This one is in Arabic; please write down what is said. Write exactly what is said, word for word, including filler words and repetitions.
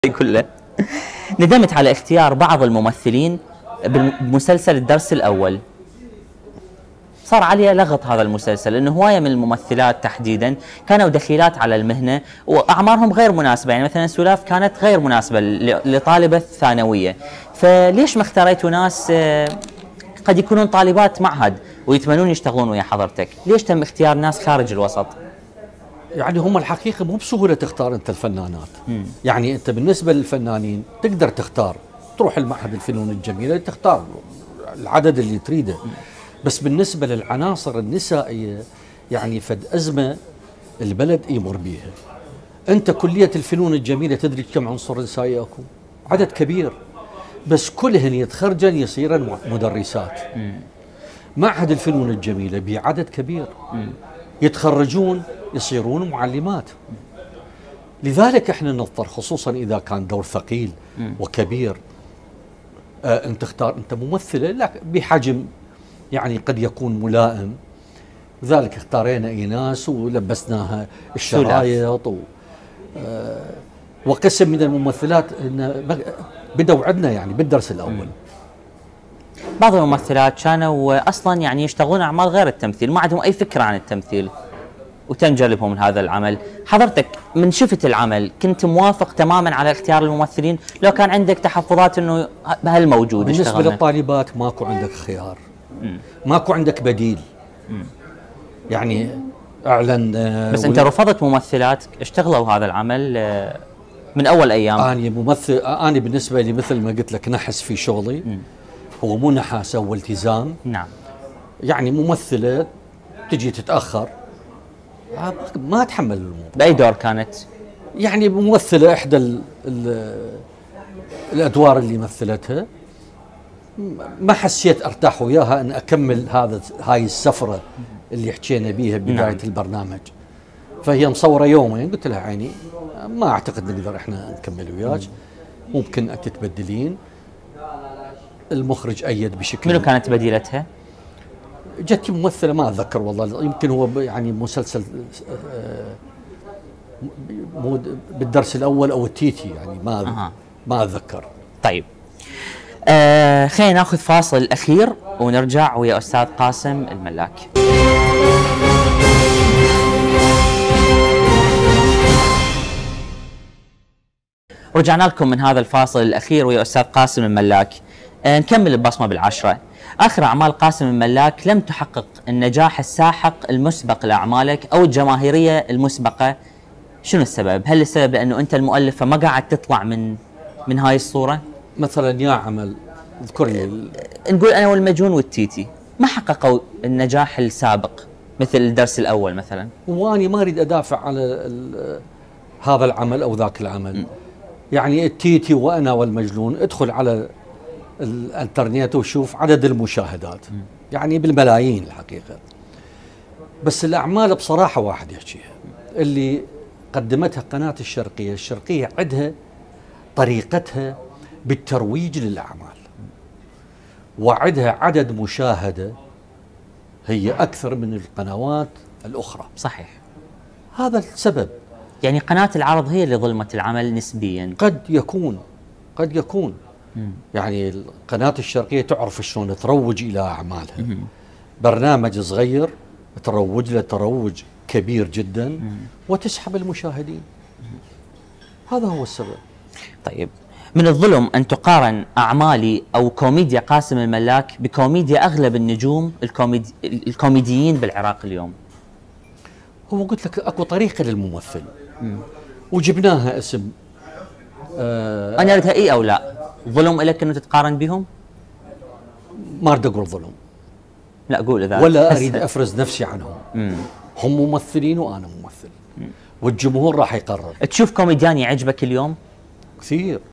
كله. ندمت على اختيار بعض الممثلين بمسلسل الدرس الأول. صار علي لغط هذا المسلسل لأنه هواية من الممثلات تحديدا كانوا دخيلات على المهنة وأعمارهم غير مناسبة، يعني مثلا سلاف كانت غير مناسبة لطالبة ثانوية، فليش ما اختاريتوا ناس قد يكونون طالبات معهد ويتمنون يشتغلون ويا حضرتك؟ ليش تم اختيار ناس خارج الوسط؟ يعني هم الحقيقة مو بسهولة تختار أنت الفنانات. مم. يعني أنت بالنسبة للفنانين تقدر تختار، تروح المعهد الفنون الجميلة تختار العدد اللي تريده. مم. بس بالنسبة للعناصر النسائية يعني فد أزمة البلد يمر بيها. أنت كلية الفنون الجميلة تدري كم عنصر نسائي أكو؟ عدد كبير، بس كلهن يتخرجن يصيرن مدرسات. مم. معهد الفنون الجميلة بعدد كبير. مم. يتخرجون يصيرون معلمات. لذلك احنا نضطر خصوصا اذا كان دور ثقيل وكبير، آه انت تختار انت ممثله لا بحجم يعني قد يكون ملائم، لذلك اختارينا ايناس ولبسناها الشرايط و آه وقسم من الممثلات بدوا عندنا يعني بالدرس الاول. بعض الممثلات كانوا اصلا يعني يشتغلون اعمال غير التمثيل، ما عندهم اي فكره عن التمثيل وتم جلبهم من هذا العمل. حضرتك من شفت العمل كنت موافق تماما على اختيار الممثلين لو كان عندك تحفظات انه بهالموجود؟ بالنسبه اشتغلنا. للطالبات ماكو عندك خيار، مم. ماكو عندك بديل. مم. يعني اعلن آه بس انت رفضت ممثلات اشتغلوا هذا العمل آه من اول ايام. انا ممثل، انا بالنسبه لي مثل ما قلت لك نحس في شغلي. مم. هو مو نحاسه، هو التزام. نعم. يعني ممثله تجي تتاخر ما اتحمل الموضوع. باي دور كانت؟ يعني ممثله احدى ال ال الادوار اللي مثلتها، ما حسيت ارتاح وياها ان اكمل هذا هاي السفره اللي حكينا بيها بدايه نعم. البرنامج. فهي مصوره يومين، قلت لها عيني ما اعتقد نقدر احنا نكمل وياك، ممكن تتبدلين. المخرج ايد بشكل. منو كانت بديلتها؟ جت ممثله ما اتذكر والله، يمكن هو يعني مسلسل بالدرس الاول او التيتي، يعني ما أه. ما اتذكر. طيب آه خلينا ناخذ فاصل اخير ونرجع ويا استاذ قاسم الملاك. رجعنا لكم من هذا الفاصل الاخير ويا استاذ قاسم الملاك. آه نكمل البصمه بالعشره. آخر أعمال قاسم الملاك لم تحقق النجاح الساحق المسبق لأعمالك أو الجماهيرية المسبقة. شنو السبب؟ هل السبب لأنه أنت المؤلف فما قاعد تطلع من من هاي الصورة؟ مثلا يا عمل اذكر لي. نقول أنا والمجنون والتيتي ما حققوا النجاح السابق مثل الدرس الأول مثلا. وأني ما أريد أدافع على هذا العمل أو ذاك العمل. م. يعني التيتي وأنا والمجنون ادخل على الانترنت وشوف عدد المشاهدات، م. يعني بالملايين الحقيقة. بس الأعمال بصراحة واحد يحكيها اللي قدمتها قناة الشرقية. الشرقية عندها طريقتها بالترويج للأعمال، وعندها عدد مشاهدة هي أكثر من القنوات الأخرى. صحيح. هذا السبب. يعني قناة العرض هي اللي ظلمت العمل نسبيا. قد يكون قد يكون مم. يعني قناة الشرقية تعرف شلون تروج إلى أعمالها. مم. برنامج صغير تروج له تروج كبير جدا. مم. وتسحب المشاهدين. مم. هذا هو السبب. طيب من الظلم أن تقارن أعمالي أو كوميديا قاسم الملاك بكوميديا أغلب النجوم الكوميدي الكوميديين بالعراق اليوم. هو قلت لك أكو طريقة للممثل. مم. وجبناها اسم. آه أنا أردها إيه أو لا؟ ظلم لك أنه تتقارن بهم؟ ما أريد أقول ظلم. لا قول إذا. ولا أريد أفرز نفسي عنهم. مم. هم ممثلين وأنا ممثل. مم. والجمهور راح يقرر. تشوف كوميديان يعجبك اليوم؟ كثير.